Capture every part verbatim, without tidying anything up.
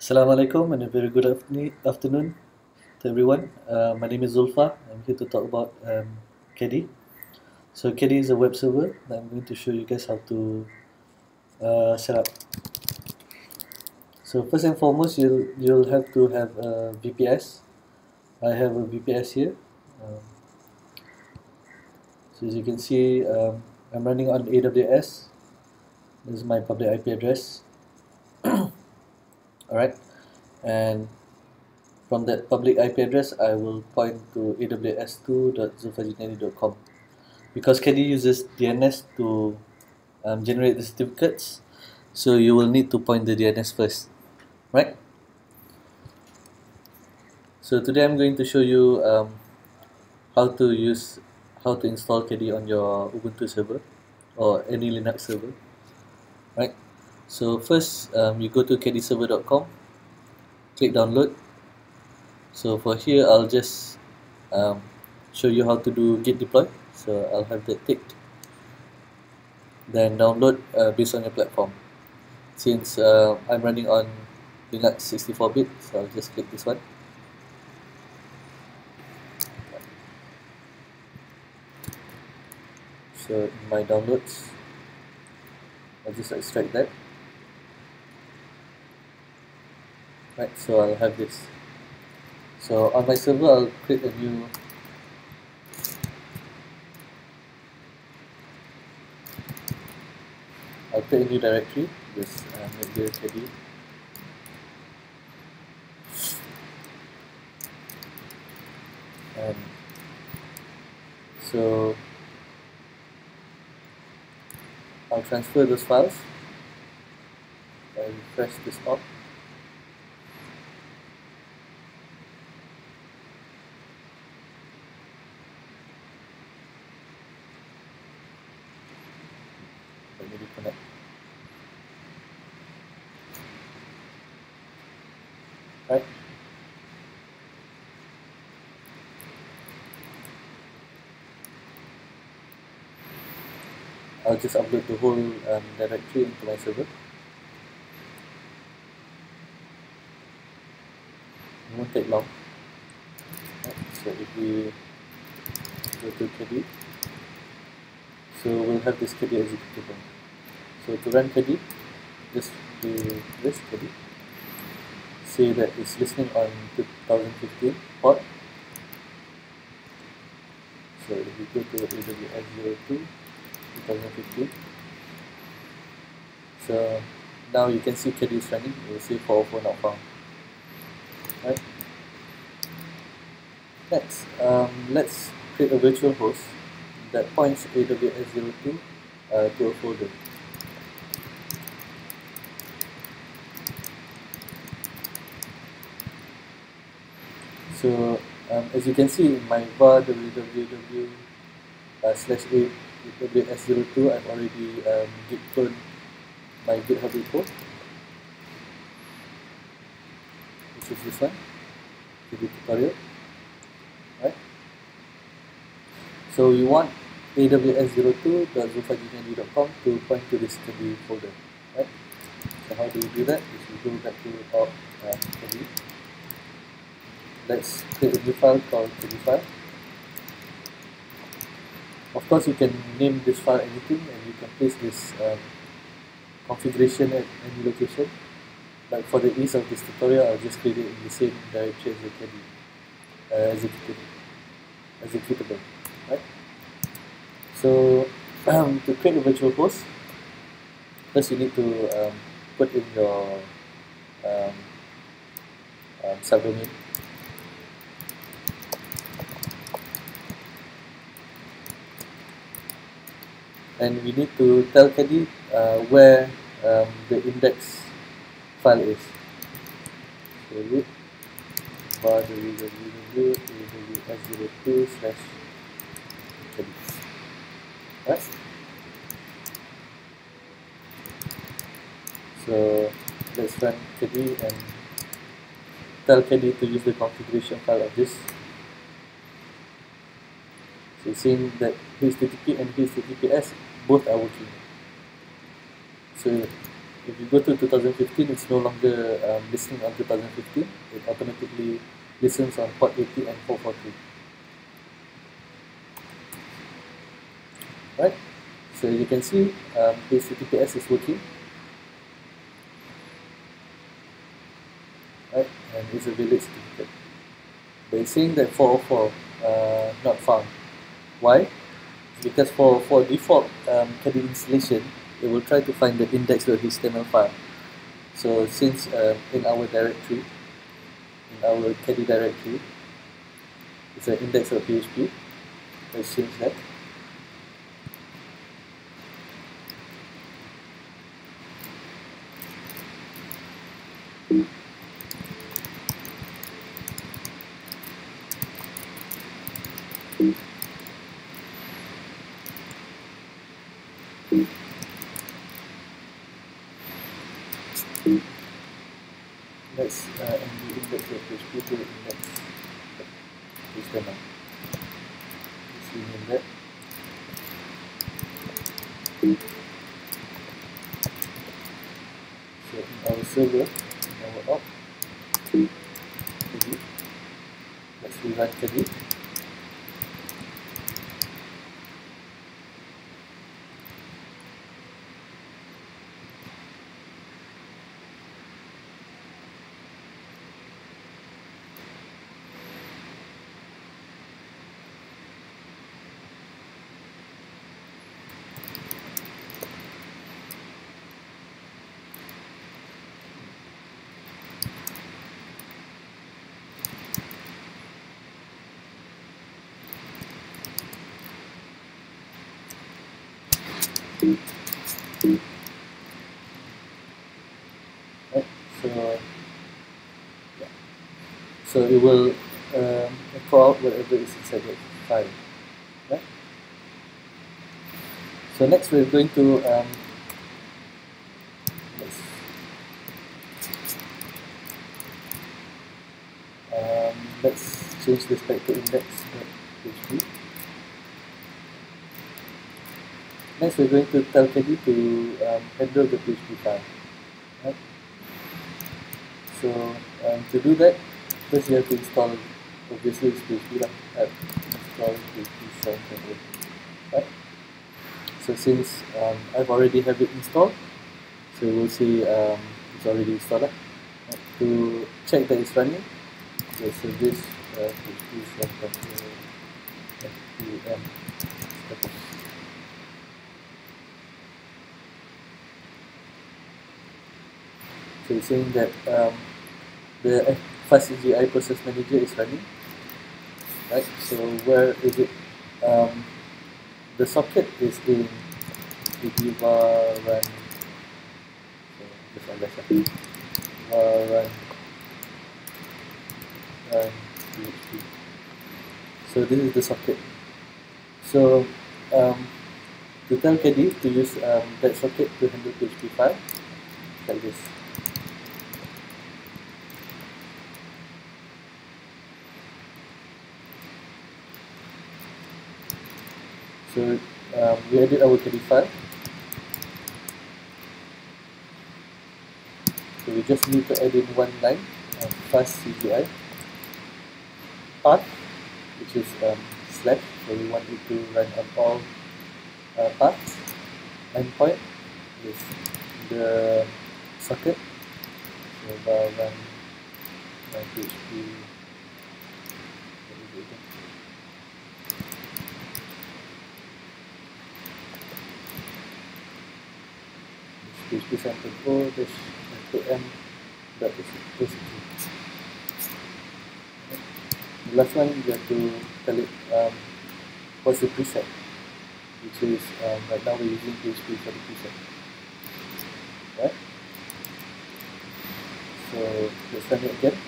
Assalamualaikum and a very good afternoon, afternoon to everyone. Uh, my name is Zulfa. I'm here to talk about um, Caddy. So Caddy is a web server that I'm going to show you guys how to uh, set up. So first and foremost, you'll you'll have to have a V P S. I have a V P S here. Um, so as you can see, um, I'm running on A W S. This is my public I P address. Alright, and from that public I P address, I will point to a w s two dot zulfajinani dot com. Because Caddy uses D N S to um, generate the certificates, so you will need to point the D N S first, right? So today I'm going to show you um, how to use, how to install Caddy on your Ubuntu server or any Linux server, right? So first, um, you go to caddy server dot com, click download. So for here, I'll just um, show you how to do git deploy. So I'll have that ticked. Then download uh, based on your platform. Since uh, I'm running on Linux sixty-four bit, so I'll just click this one. So in my downloads, I'll just extract that. Right, so I'll have this. So on my server, I'll create a new I'll create a new directory. Just uh, make the Caddy. Um, so I'll transfer those files. I'll refresh this up. Let me reconnect. Right. I'll just upload the whole um, directory into my server. It won't take long. Right. So if we go to Caddy, so we'll have this Caddy executable. So to run Caddy, just do this Caddy. Say that it's listening on two thousand fifteen port. So if we go to A W S zero two twenty fifteen, so now you can see Caddy is running. You will see four oh four not found. Right. Next, um, let's create a virtual host that points A W S zero two uh, to a folder. So um, as you can see in my var www uh, slash a w s zero two, I've already um, git cloned my GitHub repo, which is this one, the tutorial, right? So we want A W S zero two dot zulfajinani dot com to point to this Caddy folder, right? So how do we do that? Is we go back to our um, Caddy. Let's create a new file called Caddy file. Of course, you can name this file anything, and you can place this um, configuration at any location. But for the ease of this tutorial, I'll just create it in the same directory as the Caddy uh, executable. executable, right? So um, to create a virtual host, first you need to um, put in your um, um, subdomain. And we need to tell Caddy uh, where um, the index file is. So root var www A W S zero two slash Caddy. Right? So let's run Caddy and tell Caddy to use the configuration file of this. So it's saying that H T T P and H T T P S both are working. So if you go to two thousand fifteen, it's no longer um, listening on two thousand fifteen. It automatically listens on port eighty and four forty. Right? So you can see um, H T T P S is working. Right? And it's a valid certificate. But it's saying that four oh four uh, not found. Why? Because for, for default um, Caddy installation, it will try to find the index.html file. So since uh, in our directory, in our Caddy directory, it's an index.php. Let's change that. Let's uh, md index.php to index.html. Let's rename that. So in our server, in our op, Caddy. Let's rerun Caddy. Right, so yeah, so it will um, echo out whatever is inside the file. Right. So next we're going to um, let's, um, let's change this back to index.php. Next, we're going to tell Caddy to um, handle the P H P file. Right? So um, to do that, first you have to install, obviously it's P H P lah, app install P H P seven point eight. Right? So since um, I've already have it installed, so we'll see um, it's already installed. Right? To check that it's running, so service uh, P H P seven point eight F P M status. So it's saying that um, the FastCGI process manager is running, right? So where is it? Um, the socket is in var run. So this one, that's it. var run run P H P. So this is the socket. So um, to tell Caddy to use um, that socket to handle P H P file, like this. So um, we edit our Caddy file. So we just need to add in one line of FastCGI path, which is um, slash. So we want it to run on all uh, paths. Endpoint is the socket. So var run uh, P H P. P H P seven point oh dash F P M dot S C. The last one, you have to tell it um, what's the preset, which is um, right now we're using P H P for the preset. Right? So let's run it again.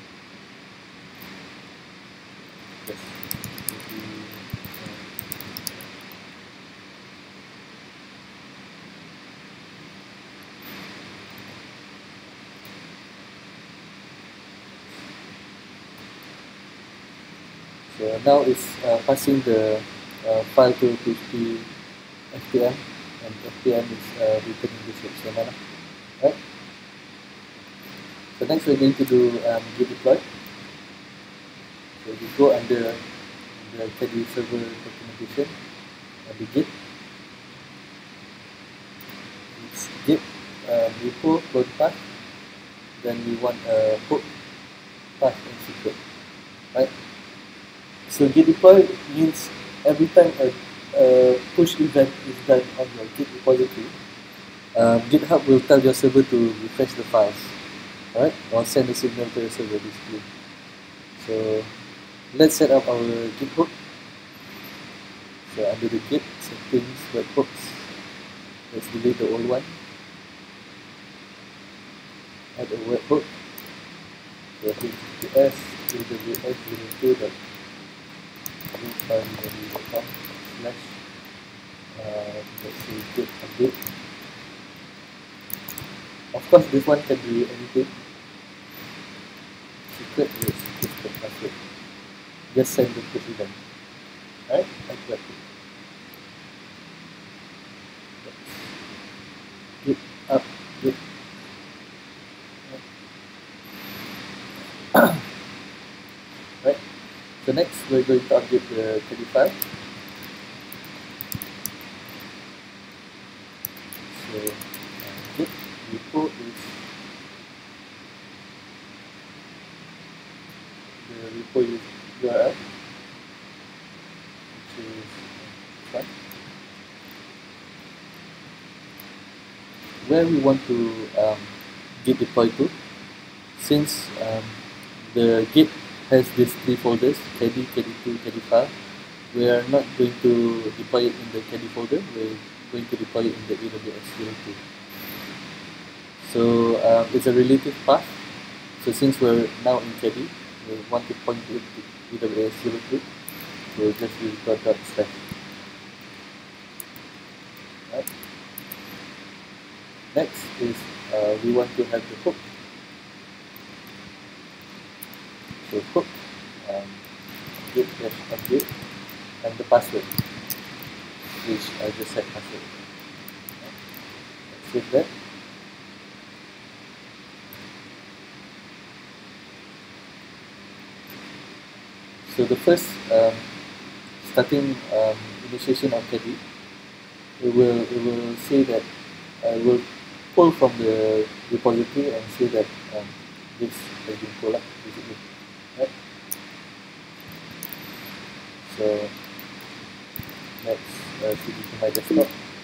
Yes. So now it's uh, passing the uh, file to P H P F P M, and F P M is uh, returning this H T M L. So next we're going to do um, git deploy. So we go under the Caddy server documentation and the git. It's git uh, repo clone path. Then we want a hook path and secret, right? So git deploy means every time a, a push event is done on your Git repository, um, GitHub will tell your server to refresh the files, right? Or send a signal to your server basically. So let's set up our Git hook. So under the Git settings, webhooks, let's delete the old one. Add a webhook. So H T T P S A W S zero two dot com slash uh, let's say git update. Of course, this one can be anything. Secret is secret password. Just send the push event. Right? Like that. Git update. Right. So next we're going to update the Caddy file. So uh, git repo is the repo U R L, which is this one. Where we want to um, git deploy to, since um, the git has these three folders, Caddy, Caddy two, Caddy file. We are not going to deploy it in the Caddy folder, we're going to deploy it in the A W S zero two. So um, it's a relative path. So since we're now in Caddy, we want to point it to A W S zero two, we'll just use dot dot slash. Right. Next is uh, we want to have the hook. So hook, um, git dash update, and the password, which I just set password. Let's save that. So the first um, starting um, initiation of Caddy, it will it will say that I uh, will pull from the repository and say that um, this has been pulled up basically. Right. So let's uh, C D to my desktop.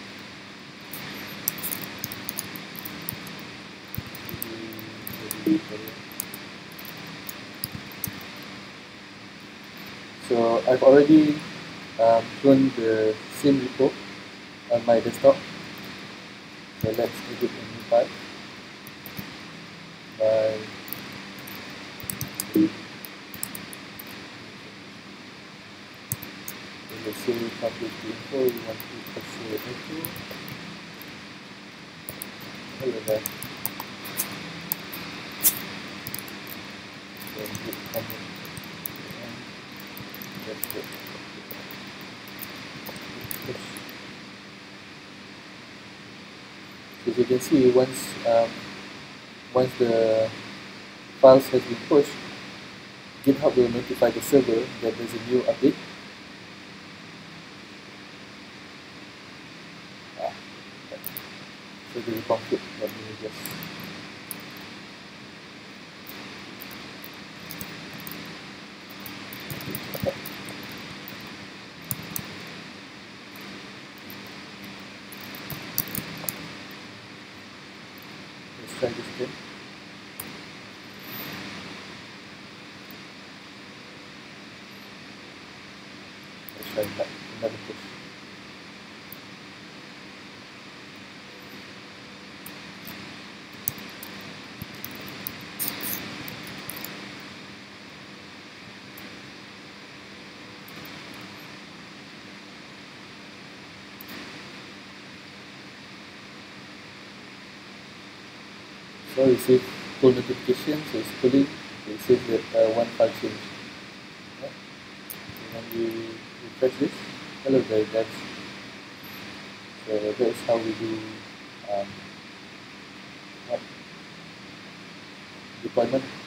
So I've already um, cloned the same repo on my desktop. So let's edit a new file by let's say public info, we want to pursue info. Hello there. Then hit comment and that's it. So as you can see, once um, once the files has been pushed, GitHub will notify the server that there's a new update. So there is a conflict. Let me just let's try this again. Let's try that another push. So we receive pull notification, so it's pulling, it says that uh, one file changed. Right. So when we refresh this, hello there guys. So that's how we do um, what? deployment